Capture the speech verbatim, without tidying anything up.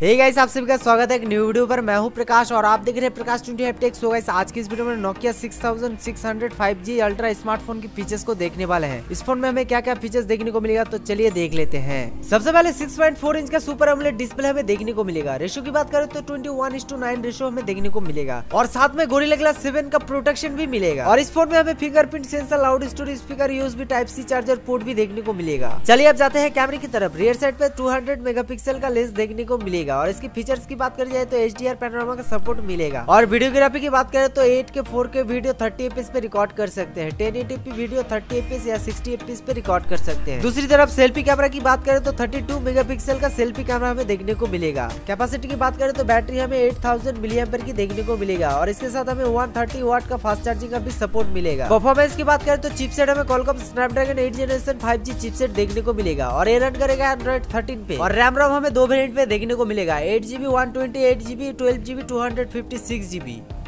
Hey guys, आप सभी का स्वागत है एक न्यू वीडियो पर। मैं हूं प्रकाश और आप देख रहे हैं Prakash twenty five tech. So guys, आज की इस वीडियो में Nokia six thousand six hundred five G ultra smartphone की फीचर्स को देखने वाले हैं। इस फोन में हमें क्या क्या फीचर्स देखने को मिलेगा, तो चलिए देख लेते हैं। सबसे पहले सिक्स पॉइंट फोर इंच का सुपर एमोलेड डिस्प्ले हमें देखने को मिलेगा। रेशियो की बात करें तो twenty one is to nine ratio हमें देखने को मिलेगा और साथ में गोरिल्ला ग्लास सेवन का प्रोटेक्शन भी मिलेगा। और इस फोन में हमें fingerprint sensor, loud storage speaker, USB type C charger port भी देखने को मिलेगा। चलिए अब जाते हैं कैमरे की तरफ। रियर साइड पे टू हंड्रेड मेगापिक्सल का लेंस देखने को मिलेगा और इसकी फीचर्स की बात करी जाए तो एच डी आर पैनोरामा का सपोर्ट मिलेगा। और वीडियोग्राफी की बात करें तो eight K four K video thirty F P S पे रिकॉर्ड कर सकते हैं, ten eighty P video thirty F P S या सिक्सटी एफ पी एस पे रिकॉर्ड कर सकते हैं। दूसरी तरफ सेल्फी कैमरा की बात करें तो थर्टी टू मेगापिक्सल का सेल्फी कैमरा हमें देखने को मिलेगा। कैपेसिटी की बात करें तो बैटरी हमें एट थाउज़ेंड मिली एम्पियर की देखने को मिलेगा और इसके साथ हमें वन थर्टी वाट का फास्ट चार्जिंग का भी सपोर्ट मिलेगा। परफॉर्मेंस की बात करें तो चिपसेट हमें Qualcomm Snapdragon eight generation five G chipset देखने को मिलेगा और ये रन करेगा एंड्रॉइड थर्टीन पे। और रैम रोम हमें दो वेरिएंट पे देखने को मिलेगा, eight GB one twenty eight GB twelve GB two hundred fifty six GB.